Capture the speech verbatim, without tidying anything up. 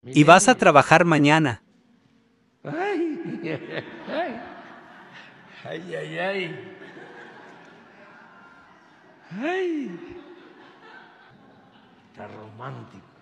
Y vas a trabajar mañana. Ay, ay, ay, ay, ay. Ay, está romántico.